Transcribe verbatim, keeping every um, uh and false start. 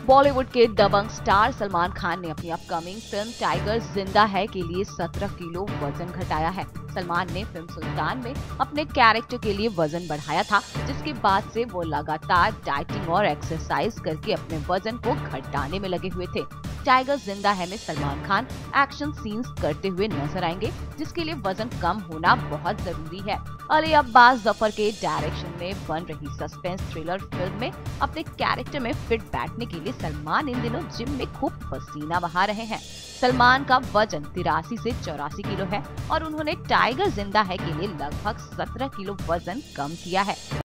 बॉलीवुड के दबंग स्टार सलमान खान ने अपनी अपकमिंग फिल्म टाइगर जिंदा है के लिए सत्रह किलो वजन घटाया है। सलमान ने फिल्म सुल्तान में अपने कैरेक्टर के लिए वजन बढ़ाया था, जिसके बाद से वो लगातार डाइटिंग और एक्सरसाइज करके अपने वजन को घटाने में लगे हुए थे। टाइगर जिंदा है में सलमान खान एक्शन सीन्स करते हुए नजर आएंगे, जिसके लिए वजन कम होना बहुत जरूरी है। अली अब्बास जफर के डायरेक्शन में बन रही सस्पेंस थ्रिलर फिल्म में अपने कैरेक्टर में फिट बैठने के लिए सलमान इन दिनों जिम में खूब पसीना बहा रहे हैं। सलमान का वजन तिरासी से चौरासी किलो है और उन्होंने टाइगर जिंदा है के लिए लगभग सत्रह किलो वजन कम किया है।